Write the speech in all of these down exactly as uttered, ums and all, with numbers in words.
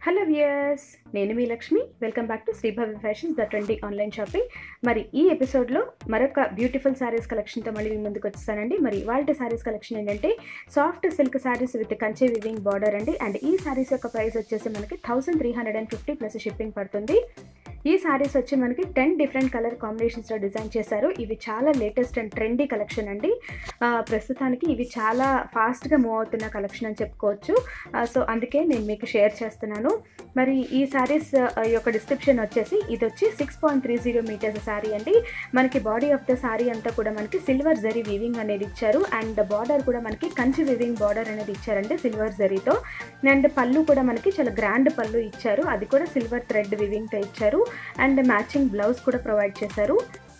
Hello viewers, నేను మీ Lakshmi. Welcome back to Shri Bhavi fashions, the trendy online shopping. మరి ఈ ఎపిసోడ్లో మరొక బ్యూటిఫుల్ శారీస్ కలెక్షన్తో మళ్ళీ మీ ముందుకు వచ్చేసానండి. మరి వాళ్ళ శారీస్ కలెక్షన్ ఏంటంటే soft silk saris with Kanchi weaving border అండి. అండ్ ఈ శారీస్ యొక్క ప్రైస్ వచ్చేసి మనకి thousand three hundred and fifty plus shipping పడుతుంది. ఈ శారీస్ వచ్చి మనకి టెన్ డిఫరెంట్ కలర్ కాంబినేషన్స్లో డిజైన్ చేశారు. ఇవి చాలా లేటెస్ట్ అండ్ ట్రెండీ కలెక్షన్ అండి. ప్రస్తుతానికి ఇవి చాలా ఫాస్ట్గా మూవ్ అవుతున్న కలెక్షన్ అని చెప్పుకోవచ్చు. సో అందుకే నేను మీకు షేర్ చేస్తున్నాను. మరి ఈ శారీస్ యొక్క డిస్క్రిప్షన్ వచ్చేసి ఇది వచ్చి six point three zero metres sari అండి. మనకి బాడీ ఆఫ్ ద శారీ అంతా కూడా మనకి సిల్వర్ జరీ వీవింగ్ అనేది ఇచ్చారు. అండ్ బార్డర్ కూడా మనకి కంచి వీవింగ్ బార్డర్ అనేది ఇచ్చారండి సిల్వర్ జరీతో. అండ్ పళ్ళు కూడా మనకి చాలా గ్రాండ్ పళ్ళు ఇచ్చారు, అది కూడా సిల్వర్ థ్రెడ్ వీవింగ్తో ఇచ్చారు. అండ్ మ్యాచింగ్ బ్లౌజ్ కూడా ప్రొవైడ్ చేశారు.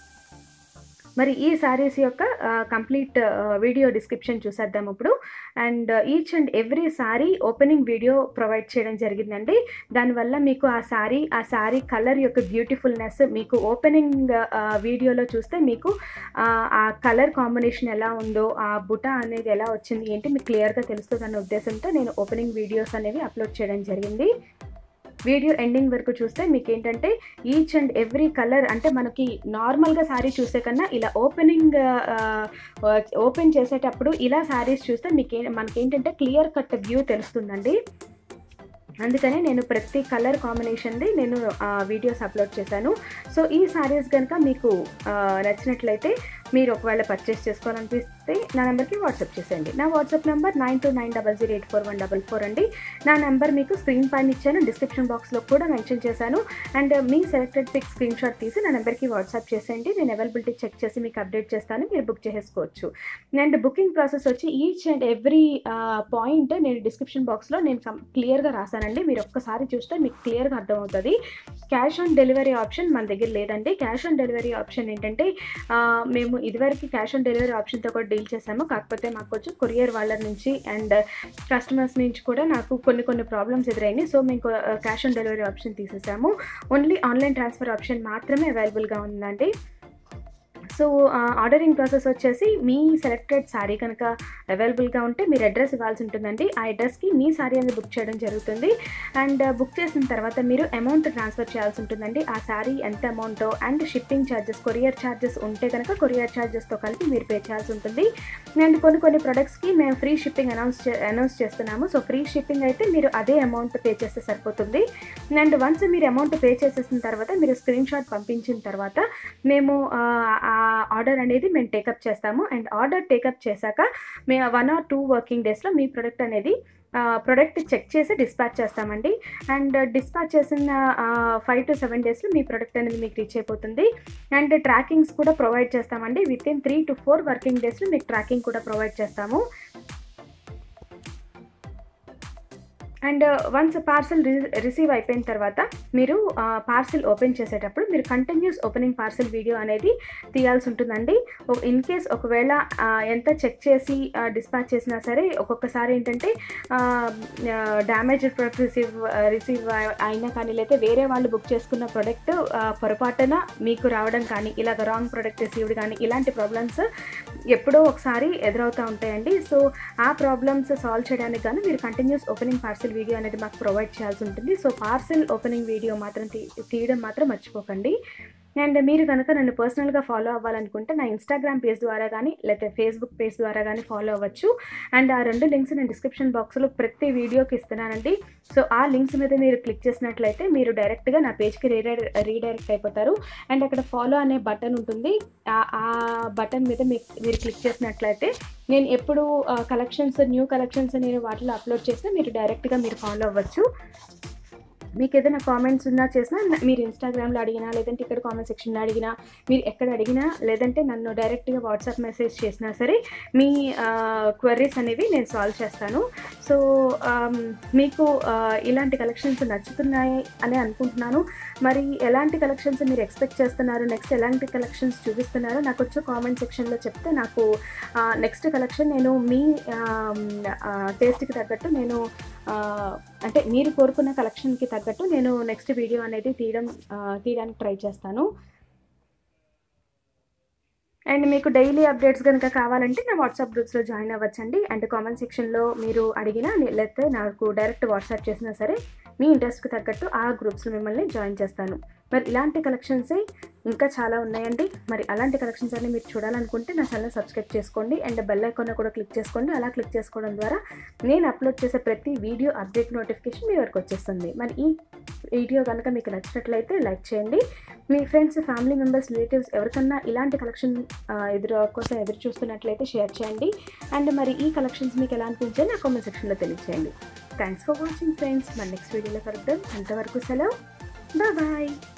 మరి ఈ శారీస్ యొక్క కంప్లీట్ వీడియో డిస్క్రిప్షన్ చూసేద్దాం ఇప్పుడు. And each and every sari opening video provide చేయడం జరిగిందండి. దానివల్ల మీకు ఆ శారీ ఆ శారీ కలర్ యొక్క బ్యూటిఫుల్నెస్ మీకు ఓపెనింగ్ వీడియోలో చూస్తే మీకు ఆ కలర్ కాంబినేషన్ ఎలా ఉందో, ఆ బుటా అనేది ఎలా వచ్చింది ఏంటి మీకు క్లియర్గా తెలుస్తుంది అన్న ఉద్దేశంతో నేను ఓపెనింగ్ వీడియోస్ అనేవి అప్లోడ్ చేయడం జరిగింది. వీడియో ఎండింగ్ వరకు చూస్తే మీకు ఏంటంటే ఈచ్ అండ్ ఎవ్రీ కలర్, అంటే మనకి నార్మల్గా శారీ చూసే కన్నా ఇలా ఓపెనింగ్ ఓపెన్ చేసేటప్పుడు ఇలా శారీస్ చూస్తే మీకు మనకేంటంటే క్లియర్ కట్ వ్యూ తెలుస్తుందండి. అందుకనే నేను ప్రతి కలర్ కాంబినేషన్ది నేను వీడియోస్ అప్లోడ్ చేశాను. సో ఈ శారీస్ కనుక మీకు నచ్చినట్లయితే మీరు ఒకవేళ పర్చేస్ చేసుకోవాలనిపిస్తే నా నెంబర్కి వాట్సాప్ చేసేయండి. నా WhatsApp number nine two nine double zero eight four one double four అండి. నా నెంబర్ మీకు స్క్రీన్ పైన ఇచ్చాను, డిస్క్రిప్షన్ బాక్స్లో కూడా మెన్షన్ చేశాను. అండ్ మీ సెలెక్టెడ్ పిక్ స్క్రీన్ షాట్ తీసి నా నెంబర్కి వాట్సాప్ చేసేయండి. నేను అవైలబిలిటీ చెక్ చేసి మీకు అప్డేట్ చేస్తాను, మీరు బుక్ చేసుకోవచ్చు. అండ్ బుకింగ్ ప్రాసెస్ వచ్చి ఈచ్ అండ్ ఎవ్రీ పాయింట్ నేను డిస్క్రిప్షన్ బాక్స్లో నేను క్లియర్గా రాశానండి. మీరు ఒక్కసారి చూస్తే మీకు క్లియర్గా అర్థమవుతుంది. క్యాష్ ఆన్ డెలివరీ ఆప్షన్ మన దగ్గర లేదండి. క్యాష్ ఆన్ డెలివరీ ఆప్షన్ ఏంటంటే మేము ఇదివరకు క్యాష్ ఆన్ డెలివరీ ఆప్షన్తో కూడా డీల్ చేసాము. కాకపోతే మాకు వచ్చి కొరియర్ వాళ్ళ నుంచి అండ్ కస్టమర్స్ నుంచి కూడా నాకు కొన్ని కొన్ని ప్రాబ్లమ్స్ ఎదురైనాయి. సో మేము క్యాష్ ఆన్ డెలివరీ ఆప్షన్ తీసేసాము. ఓన్లీ ఆన్లైన్ ట్రాన్స్ఫర్ ఆప్షన్ మాత్రమే అవైలబుల్గా ఉందండి. సో ఆర్డరింగ్ ప్రాసెస్ వచ్చేసి మీ సెలెక్టెడ్ శారీ కనుక అవైలబుల్గా ఉంటే మీరు అడ్రస్ ఇవ్వాల్సి ఉంటుందండి. ఆ అడ్రస్కి మీ శారీ అనేది బుక్ చేయడం జరుగుతుంది. అండ్ బుక్ చేసిన తర్వాత మీరు అమౌంట్ ట్రాన్స్ఫర్ చేయాల్సి ఉంటుందండి. ఆ శారీ ఎంత అమౌంటో and shipping charges, courier charges ఉంటే కనుక కొరియర్ ఛార్జెస్తో కలిపి మీరు పే చేయాల్సి ఉంటుంది. అండ్ కొన్ని కొన్ని ప్రొడక్ట్స్కి మేము ఫ్రీ షిప్పింగ్ అనౌన్స్ అనౌన్స్ చేస్తున్నాము. సో ఫ్రీ షిప్పింగ్ అయితే మీరు అదే అమౌంట్ పే చేస్తే సరిపోతుంది. అండ్ వన్స్ మీరు అమౌంట్ పే చేసేసిన తర్వాత మీరు స్క్రీన్ షాట్ పంపించిన తర్వాత మేము ఆర్డర్ అనేది మేము టేకప్ చేస్తాము. అండ్ ఆర్డర్ టేకప్ చేశాక మేము వన్ ఆర్ టూ వర్కింగ్ డేస్లో మీ ప్రోడక్ట్ అనేది ప్రోడక్ట్ చెక్ చేసి డిస్పాచ్ చేస్తామండి. అండ్ డిస్పాచ్ చేసిన ఫైవ్ టు సెవెన్ డేస్లో మీ ప్రోడక్ట్ అనేది మీకు రీచ్ అయిపోతుంది. అండ్ ట్రాకింగ్స్ కూడా ప్రొవైడ్ చేస్తామండి. Within three to four working డేస్లో మీకు ట్రాకింగ్ కూడా ప్రొవైడ్ చేస్తాము. అండ్ వన్స్ పార్సల్ రిసీవ్ అయిపోయిన తర్వాత మీరు పార్సల్ ఓపెన్ చేసేటప్పుడు మీరు కంటిన్యూస్ ఓపెనింగ్ పార్సల్ వీడియో అనేది తీయాల్సి ఉంటుందండి. ఇన్ కేస్ ఒకవేళ ఎంత చెక్ చేసి డిస్పాచ్ చేసినా సరే ఒక్కొక్కసారి ఏంటంటే డ్యామేజ్డ్ ప్రొడక్ట్ రిసీవ్ రిసీవ్ అయినా కానీ, లేకపోతే వేరే వాళ్ళు బుక్ చేసుకున్న ప్రోడక్ట్ పొరపాటున మీకు రావడం కానీ, ఇలాగ రాంగ్ ప్రోడక్ట్ రిసీవ్డ్ కానీ, ఇలాంటి ప్రాబ్లమ్స్ ఎప్పుడో ఒకసారి ఎదురవుతూ ఉంటాయండి. సో ఆ ప్రాబ్లమ్స్ సాల్వ్ చేయడానికి కానీ మీరు కంటిన్యూస్ ఓపెనింగ్ పార్సల్ వీడియో అనేది మాకు ప్రొవైడ్ చేయాల్సి ఉంటుంది. సో పార్సల్ ఓపెనింగ్ వీడియో మాత్రం తీయడం మాత్రం మర్చిపోకండి. అండ్ మీరు కనుక నన్ను పర్సనల్గా ఫాలో అవ్వాలనుకుంటే నా ఇన్స్టాగ్రామ్ పేజ్ ద్వారా కానీ లేకపోతే ఫేస్బుక్ పేజ్ ద్వారా కానీ ఫాలో అవ్వచ్చు. అండ్ ఆ రెండు లింక్స్ నేను డిస్క్రిప్షన్ బాక్స్లో ప్రతి వీడియోకి ఇస్తున్నానండి. సో ఆ లింక్స్ మీద మీరు క్లిక్ చేసినట్లయితే మీరు డైరెక్ట్గా నా పేజ్కి రీడైర్ రీడైరెక్ట్ అయిపోతారు. అండ్ అక్కడ ఫాలో అనే బటన్ ఉంటుంది. ఆ బటన్ మీద మీరు క్లిక్ చేసినట్లయితే నేను ఎప్పుడు కలెక్షన్స్ న్యూ కలెక్షన్స్ నేను వాటిలో అప్లోడ్ చేస్తే మీరు డైరెక్ట్గా మీరు ఫాలో అవ్వచ్చు. మీకు ఏదైనా కామెంట్స్ ఉన్నా చేసినా మీరు ఇన్స్టాగ్రామ్లో అడిగినా, లేదంటే ఇక్కడ కామెంట్ సెక్షన్లో అడిగినా, మీరు ఎక్కడ అడిగినా, లేదంటే నన్ను డైరెక్ట్గా వాట్సాప్ మెసేజ్ చేసినా సరే మీ క్వరీస్ అనేవి నేను సాల్వ్ చేస్తాను. సో మీకు ఇలాంటి కలెక్షన్స్ నచ్చుతున్నాయి అని అనుకుంటున్నాను. మరి ఎలాంటి కలెక్షన్స్ మీరు ఎక్స్పెక్ట్ చేస్తున్నారు, నెక్స్ట్ ఎలాంటి కలెక్షన్స్ చూపిస్తున్నారో నాకు వచ్చే కామెంట్ సెక్షన్లో చెప్తే నాకు నెక్స్ట్ కలెక్షన్ నేను మీ టేస్ట్కి తగ్గట్టు నేను అంటే మీరు కోరుకున్న కలెక్షన్కి తగ్గట్టు నేను నెక్స్ట్ వీడియో అనేది తీయడం తీయడానికి ట్రై చేస్తాను. అండ్ మీకు డైలీ అప్డేట్స్ కనుక కావాలంటే నా వాట్సాప్ గ్రూప్స్లో జాయిన్ అవ్వచ్చండి. అండ్ కామెంట్ సెక్షన్లో మీరు అడిగినా లేకపోతే నాకు డైరెక్ట్ వాట్సాప్ చేసినా సరే మీ ఇంట్రెస్ట్కి తగ్గట్టు ఆ గ్రూప్స్లో మిమ్మల్ని జాయిన్ చేస్తాను. మరి ఇలాంటి కలెక్షన్సే ఇంకా చాలా ఉన్నాయండి. మరి అలాంటి కలెక్షన్స్ అన్ని మీరు చూడాలనుకుంటే నా ఛానల్ సబ్స్క్రైబ్ చేసుకోండి అండ్ బెల్ ఐకాన్ కూడా క్లిక్ చేసుకోండి. అలా క్లిక్ చేసుకోవడం ద్వారా నేను అప్లోడ్ చేసే ప్రతి వీడియో అప్డేట్ నోటిఫికేషన్ మీ వరకు వచ్చేస్తుంది. మరి ఈ వీడియో కనుక మీకు నచ్చినట్లయితే లైక్ చేయండి. మీ ఫ్రెండ్స్, ఫ్యామిలీ మెంబర్స్, రిలేటివ్స్ ఎవరికన్నా ఇలాంటి కలెక్షన్ ఎదురు కోసం ఎదురు చూస్తున్నట్లయితే షేర్ చేయండి. అండ్ మరి ఈ కలెక్షన్స్ మీకు ఎలా అనిపించాయో నా కామెంట్ సెక్షన్లో తెలియజేయండి. Thanks for watching friends. మన నెక్స్ట్ వీడియోలో కలుద్దాం. అంతవరకు సెలవు. బాయ్.